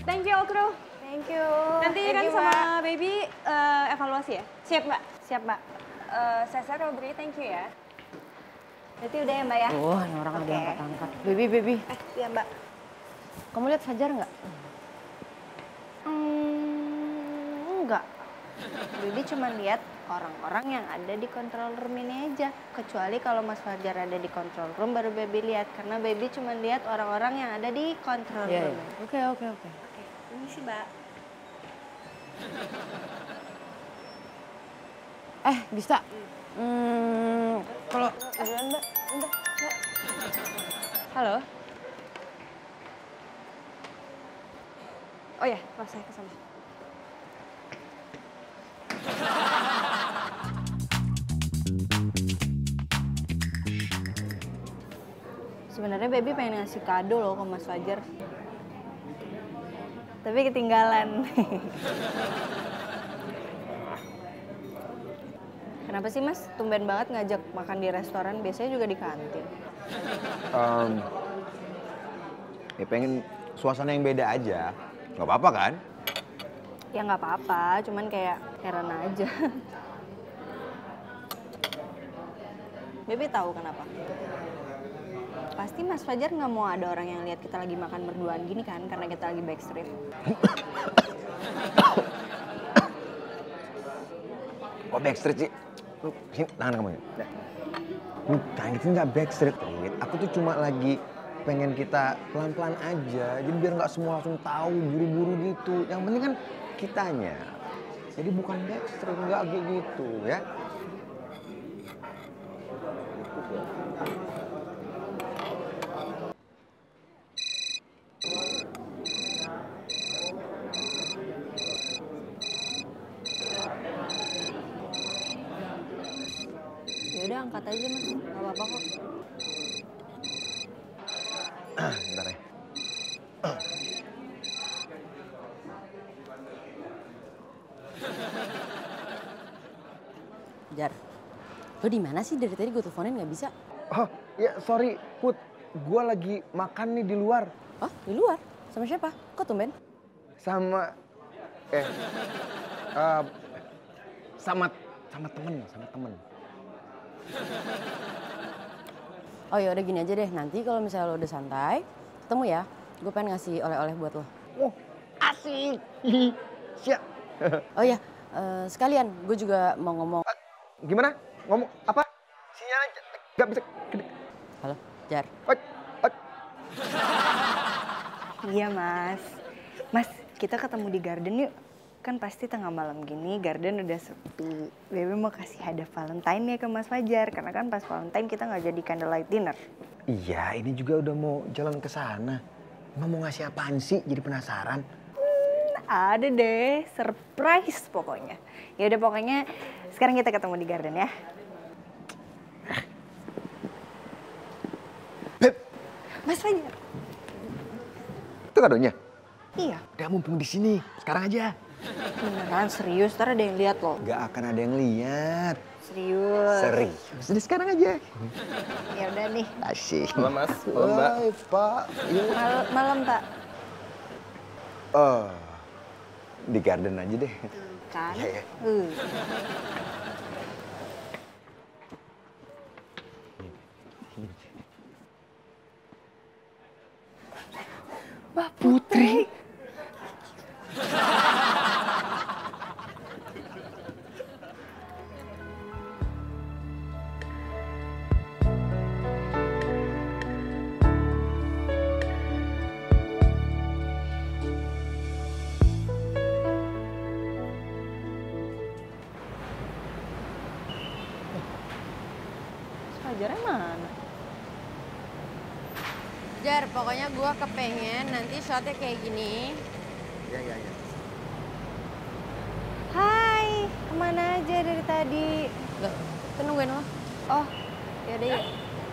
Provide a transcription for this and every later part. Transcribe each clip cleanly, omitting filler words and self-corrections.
Thank you, Okro. Thank you. Nanti kan sama baby evaluasi ya? Siap, Mbak? Siap, Mbak. Saya Robri, thank you ya. Berarti udah ya, Mbak ya? Oh, ini orang udah angkat-angkat. Baby. Iya, Mbak. Kamu lihat Fajar nggak? Enggak. Bibi cuma lihat orang-orang yang ada di control room ini aja. Kecuali kalau Mas Fajar ada di control room baru Baby lihat. Karena Baby cuma lihat orang-orang yang ada di control room. Oke. Oke, ini sih, Mbak. Bisa. Kalau Mbak. Halo? Oh ya, pas saya ke sana. Sebenarnya Baby pengen ngasih kado loh ke Mas Fajar. Tapi ketinggalan. Kenapa sih Mas? Tumben banget ngajak makan di restoran, biasanya juga di kantin. Ya pengen suasana yang beda aja. Nggak apa-apa kan? Ya nggak apa-apa, cuman kayak heran aja. Baby tahu kenapa? Pasti Mas Fajar nggak mau ada orang yang lihat kita lagi makan berduaan gini kan, karena kita lagi backstreet. Kok backstreet sih? Lu, sini, tangan kamu ya. Tangan kita nggak backstreet. Aku tuh cuma lagi pengen kita pelan-pelan aja. Jadi biar nggak semua langsung tahu, buru-buru gitu. Yang penting kan kitanya. Jadi bukan backstreet, nggak kayak gitu ya. Ya udah angkat aja Mas, nggak apa-apa kok. Bentar ya. Jar, lo di mana sih dari tadi gue teleponin nggak bisa? Oh, ya sorry Put. Gua lagi makan nih di luar. Oh, di luar? Sama siapa? Kok tumben? Sama sama temen. Oh ya udah gini aja deh, nanti kalau misalnya lo udah santai, ketemu ya. Gue pengen ngasih oleh-oleh buat lo. Oh, asik. Siap. Oh ya, sekalian gue juga mau ngomong. Gimana? Ngomong apa? Sinyalnya nggak bisa. Halo, Jar. Iya Mas. Mas, kita ketemu di garden yuk. Kan pasti tengah malam gini, garden udah sepi. Baby mau kasih hadiah Valentine ya ke Mas Fajar. Karena kan pas Valentine kita nggak jadi candlelight dinner. Iya, ini juga udah mau jalan ke sana. Emang mau ngasih apaan sih? Jadi penasaran. Ada deh, surprise pokoknya. Ya udah pokoknya sekarang kita ketemu di garden ya. Beb, Mas Fajar. itu kadonya. Iya. Udah mumpung di sini. Sekarang aja. Beneran serius, ntar ada yang lihat loh. Gak akan ada yang lihat. Serius. Serius. Jadi sekarang aja. Ya udah nih. Asyik. Malam Mas, malam Mbak. Hai Pak. Malam Pak. Oh, di garden aja deh. Kan? Iya, iya. Mbak Putri. Fajarnya mana? Jar, pokoknya gue kepengen nanti shotnya kayak gini. Iya. Hai, kemana aja dari tadi? Loh, kan nungguin lo. Oh, yaudah yuk.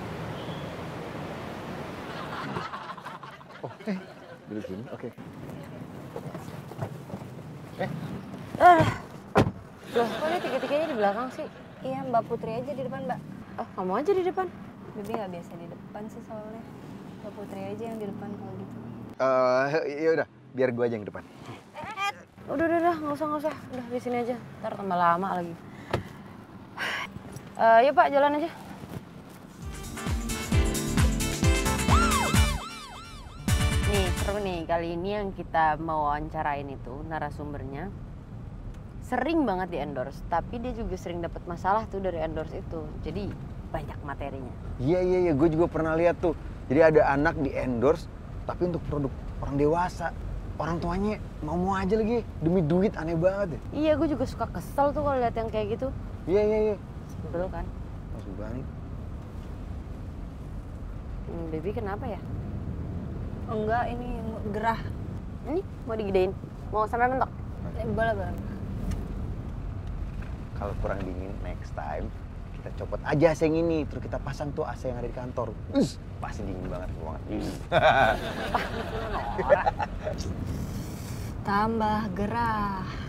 Oh, duduk sini. Oke. Loh, kok dia tiga-tiganya di belakang sih? Iya, Mbak Putri aja di depan, Mbak. Oh, kamu aja di depan. Bibi nggak biasa di depan sih soalnya. Mbak Putri aja yang di depan kalau gitu. Ya udah. biar gue aja yang depan. Udah, nggak usah. Udah di sini aja, ntar tambah lama lagi. Yuk Pak, jalan aja. Nih, seru nih. Kali ini yang kita mau wawancarain itu narasumbernya sering banget di endorse, tapi dia juga sering dapat masalah tuh dari endorse itu. Jadi banyak materinya. Iya, gue juga pernah lihat tuh. Jadi ada anak di endorse, tapi untuk produk orang dewasa. Orang tuanya mau aja lagi, demi duit, aneh banget ya. Iya, gue juga suka kesel tuh kalau lihat yang kayak gitu. Iya. Sebel kan? Masuk banget. Baby kenapa ya? Enggak, ini gerah. Ini mau digedein? Mau sampai mentok? Boleh. Kalau kurang dingin, next time kita copot aja AC yang ini, terus kita pasang tuh AC yang ada di kantor. Pasti dingin banget ruangan. Tambah gerah.